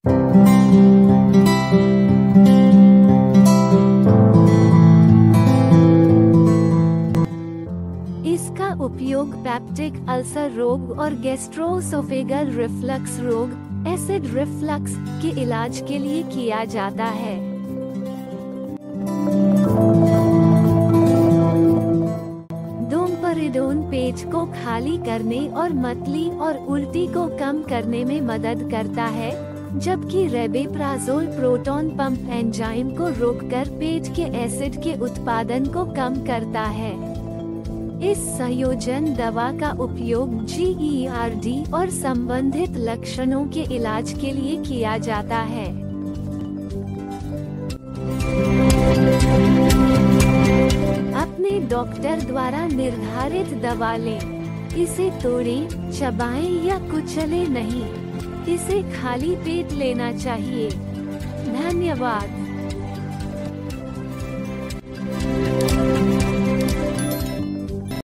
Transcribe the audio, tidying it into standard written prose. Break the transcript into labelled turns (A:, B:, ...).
A: इसका उपयोग peptic ulcer रोग और गैस्ट्रोएसोफेगल रिफ्लक्स रोग, एसिड रिफ्लक्स के इलाज के लिए किया जाता है। डोमपेरिडोन पेट को खाली करने और मतली और उल्टी को कम करने में मदद करता है, जबकि रेबेप्राज़ोल प्रोटॉन पंप एंजाइम को रोककर पेट के एसिड के उत्पादन को कम करता है। इस संयोजन दवा का उपयोग GERD और संबंधित लक्षणों के इलाज के लिए किया जाता है। अपने डॉक्टर द्वारा निर्धारित दवा लें। इसे तोड़ें, चबाएं या कुचलें नहीं। इसे खाली पेट लेना चाहिए। धन्यवाद।